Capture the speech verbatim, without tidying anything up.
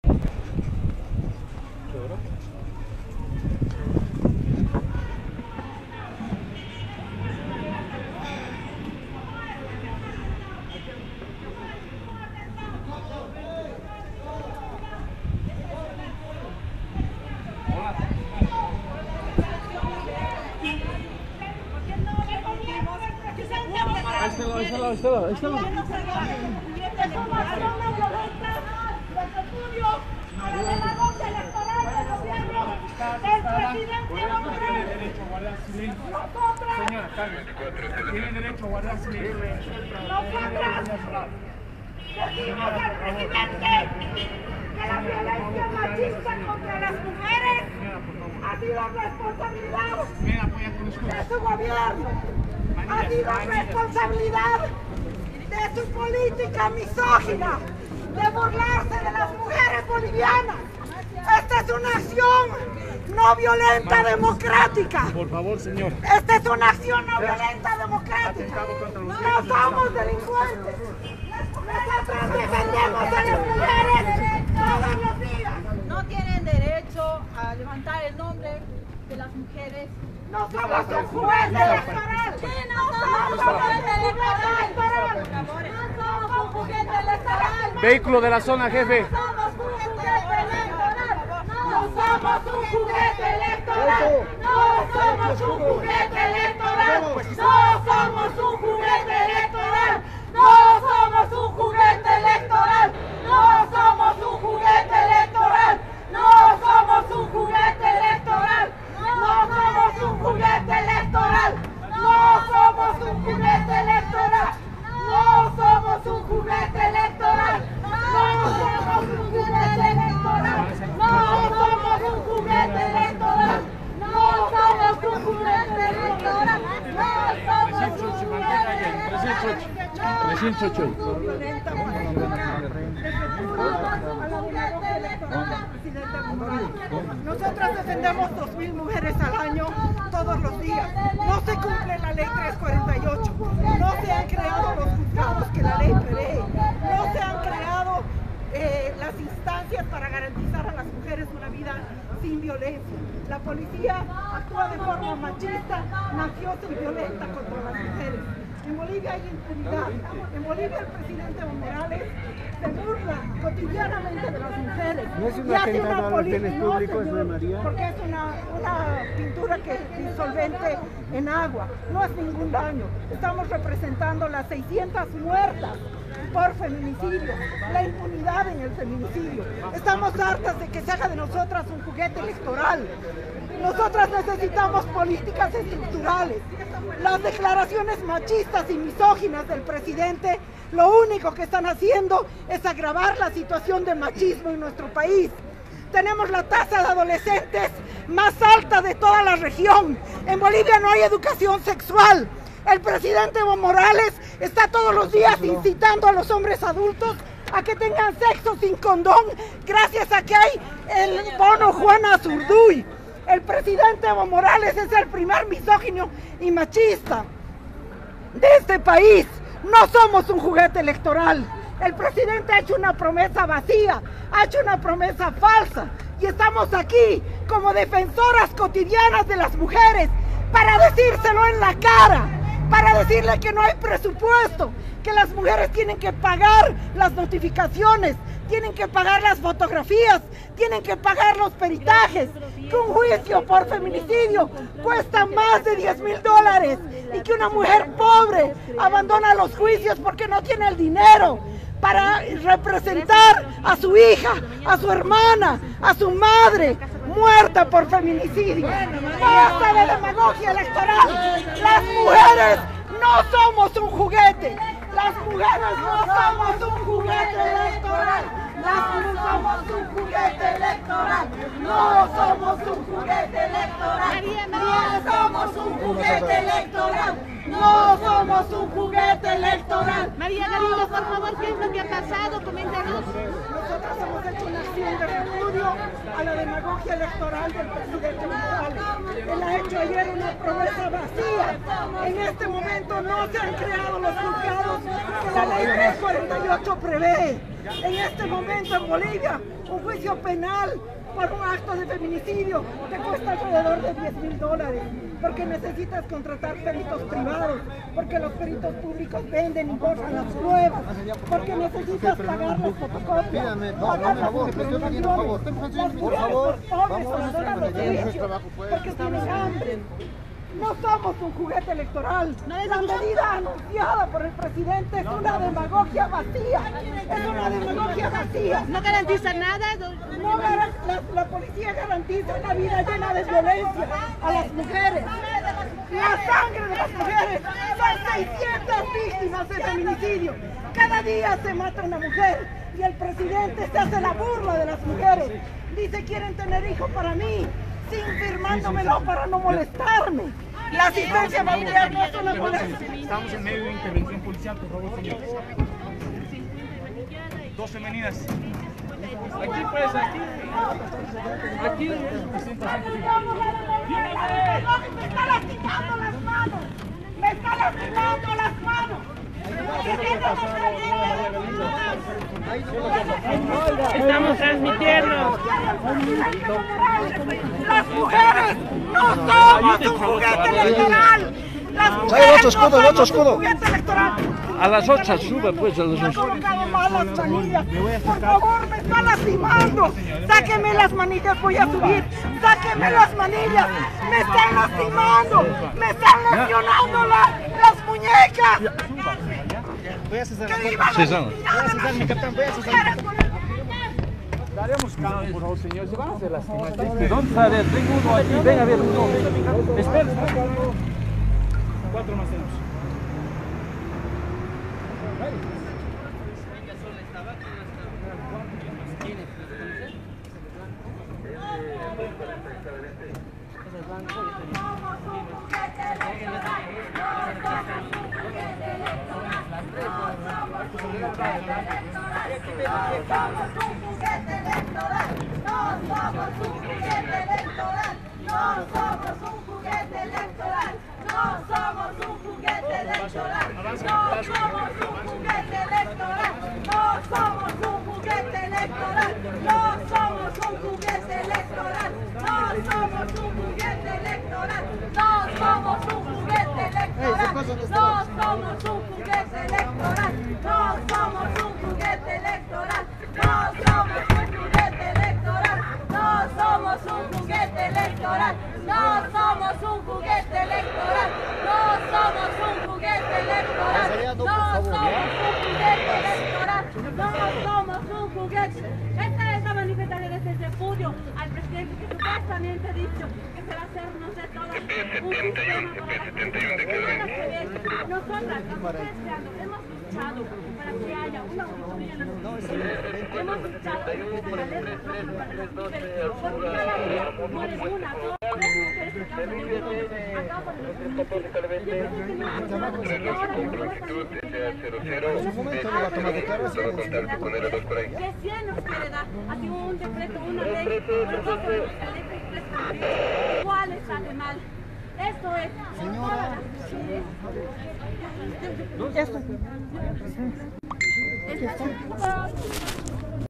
Ahí está, ahí está, ahí está, ahí está. Señora, cálmese. Tiene derecho a guardar silencio. Decimos al presidente que la violencia machista contra las mujeres ha sido responsabilidad de su gobierno, ha sido responsabilidad de su política misógina, de burlarse de las mujeres bolivianas. Esta es una acción no violenta democrática. Por favor, señor. Esta es una acción no violenta democrática. No somos delincuentes. Nosotros defendemos a las mujeres todos los días. No tienen derecho a levantar el nombre de las mujeres. No somos un juguete electoral. No somos un juguete electoral. No somos un juguete electoral. Vehículo de la zona, jefe. No somos un juguete electoral. No somos un juguete electoral. No somos un juguete electoral. No somos un juguete electoral. No somos un juguete electoral. No somos un juguete electoral. No somos un juguete electoral. No somos un juguete electoral. No somos un juguete electoral. No somos un juguete electoral. No somos un juguete electoral. No somos un juguete electoral. No somos un juguete electoral. No somos un trescientos ocho. Nosotros defendemos dos mil mujeres al año, todos los días. No se cumple la ley trescientos cuarenta y ocho. No se han creado los juzgados que la ley prevé. No se han creado eh, las instancias para garantizar a las mujeres una vida sin violencia. La policía actúa de forma machista, mafiosa y violenta contra las mujeres. En Bolivia hay impunidad. En Bolivia el presidente Evo Morales se burla cotidianamente de las mujeres. ¿No es un y hace atentado una a los bienes política, públicos, no, doña María? porque es una, una pintura que es disolvente en agua. No es ningún daño. Estamos representando las seiscientas muertas por feminicidio, la impunidad en el feminicidio. Estamos hartas de que se haga de nosotras un juguete electoral. Nosotras necesitamos políticas estructurales. Las declaraciones machistas y misóginas del presidente lo único que están haciendo es agravar la situación de machismo en nuestro país. Tenemos la tasa de adolescentes más alta de toda la región. En Bolivia no hay educación sexual. El presidente Evo Morales está todos los días incitando a los hombres adultos a que tengan sexo sin condón gracias a que hay el bono Juana Zurduy. El presidente Evo Morales es el primer misógino y machista de este país. No somos un juguete electoral. El presidente ha hecho una promesa vacía, ha hecho una promesa falsa y estamos aquí como defensoras cotidianas de las mujeres para decírselo en la cara, para decirle que no hay presupuesto, que las mujeres tienen que pagar las notificaciones, tienen que pagar las fotografías, tienen que pagar los peritajes, que un juicio por feminicidio cuesta más de diez mil dólares y que una mujer pobre abandona los juicios porque no tiene el dinero para representar a su hija, a su hermana, a su madre muerta por feminicidio. ¡Basta de demagogia electoral! Las mujeres no somos un juguete. Las mujeres no somos un juguete electoral. Las mujeres somos un juguete electoral. No somos un juguete electoral. No somos un juguete electoral. No somos un juguete electoral. María Galindo, por favor, ¿qué es lo que ha pasado? Coméntanos. Nosotros hemos hecho una acción de repudio respondiendo a la demagogia electoral del presidente Morales. Él ha hecho ayer una promesa vacía. En este momento no se han creado los juzgados que la ley trescientos cuarenta y ocho prevé. En este momento en Bolivia, un juicio penal por un acto de feminicidio te cuesta alrededor de diez mil dólares, porque necesitas contratar peritos privados, porque los peritos públicos venden y borran las pruebas, porque necesitas pagar las fotocopias, pagar las documentaciones. Por favor, vamos a los juicios, porque tienen hambre. No somos un juguete electoral. La medida anunciada por el presidente es una demagogia vacía. Es una demagogia vacía. No garantiza nada. No, la, la policía garantiza una vida llena de violencia a las mujeres. La sangre de las mujeres. Son seiscientas víctimas de feminicidio. Cada día se mata una mujer y el presidente se hace la burla de las mujeres. Dice, quieren tener hijos para mí, sin firmándomelo para no molestarme. La asistencia familiar no es una molestia. Estamos en medio de intervención policial, por favor, señor. Dos femeninas. Aquí pues, aquí. Aquí. Me está lastimando las manos. Me está lastimando las manos. Estamos transmitiendo. Las mujeres no somos un juguete electoral. Las mujeres no somos un juguete electoral. A las ocho sube pues a las Me ha ocho. colocado mal las manillas. Por favor, me está lastimando. Sáqueme las manillas, voy a subir. Sáqueme las manillas. Me están lastimando. Me están lesionando la- las muñecas. Voy a cesar. ¡Que viva la César. dignidad Voy a de cesar, mi capitán, voy a cesar. las mujeres! Daremos calma, por favor, señor. Se van a hacer lastimar. ¿Dónde está? Tengo uno aquí. Venga, a ver, uno. Espera. Cuatro más tenemos. Esta es la manifestación de este repudio al presidente que supuestamente ha dicho que se va a hacer, no sé, todo un sistema para nosotras, las mujeres creando, hemos luchado para que haya una auditoría en las mujeres, hemos luchado para que la ley no se para las mujeres, porque cada día mueren una, dos, tres mujeres a causa de los a causa de los feminicidios. En su momento de la toma de declaraciones. Recién nos quiere dar así un decreto, una ley, pero no sabemos la ley tres cuarenta y ocho. ¿Cuál está de mal? Esto es todas las mujeres. Esto. Esto es